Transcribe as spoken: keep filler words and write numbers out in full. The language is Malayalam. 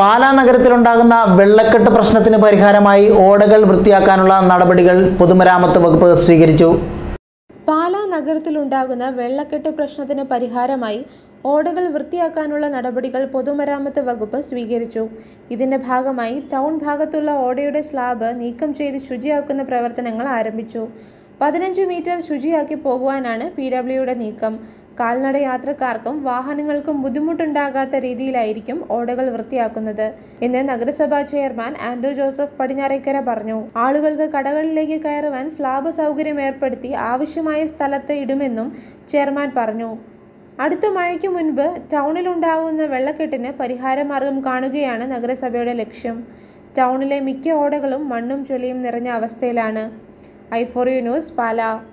പാലാ നഗരത്തിലുണ്ടാകുന്ന വെള്ളക്കെട്ട് പ്രശ്നത്തിന് പരിഹാരമായി ഓടകൾ വൃത്തിയാക്കാനുള്ള നടപടികൾ പൊതുമരാമത്ത് വകുപ്പ് സ്വീകരിച്ചു. പാലാ നഗരത്തിലുണ്ടാകുന്ന വെള്ളക്കെട്ട് പ്രശ്നത്തിന് പരിഹാരമായി ഓടകൾ വൃത്തിയാക്കാനുള്ള നടപടികൾ പൊതുമരാമത്ത് വകുപ്പ് സ്വീകരിച്ചു. ഇതിന്റെ ഭാഗമായി ടൗൺ ഭാഗത്തുള്ള ഓടയുടെ സ്ലാബ് നീക്കം ചെയ്ത് ശുചിയാക്കുന്ന പ്രവർത്തനങ്ങൾ ആരംഭിച്ചു. പതിനഞ്ച് മീറ്റർ ശുചിയാക്കി പോകുവാനാണ് പി ഡബ്ല്യുയുടെ നീക്കം. കാൽനട യാത്രക്കാർക്കും വാഹനങ്ങൾക്കും ബുദ്ധിമുട്ടുണ്ടാകാത്ത രീതിയിലായിരിക്കും ഓടകൾ വൃത്തിയാക്കുന്നത് എന്ന് നഗരസഭാ ചെയർമാൻ ആൻഡ്രൂ ജോസഫ് പടിഞ്ഞാറേക്കര പറഞ്ഞു. ആളുകൾക്ക് കടകളിലേക്ക് കയറുവാൻ സ്ലാബ് സൗകര്യം ഏർപ്പെടുത്തി ആവശ്യമായ സ്ഥലത്ത് ഇടുമെന്നും ചെയർമാൻ പറഞ്ഞു. അടുത്ത മഴയ്ക്ക് മുൻപ് ടൗണിലുണ്ടാവുന്ന വെള്ളക്കെട്ടിന് പരിഹാരമാർഗം കാണുകയാണ് നഗരസഭയുടെ ലക്ഷ്യം. ടൗണിലെ മിക്ക ഓടകളും മണ്ണും ചെളിയും നിറഞ്ഞ അവസ്ഥയിലാണ്. I for U news, Pala.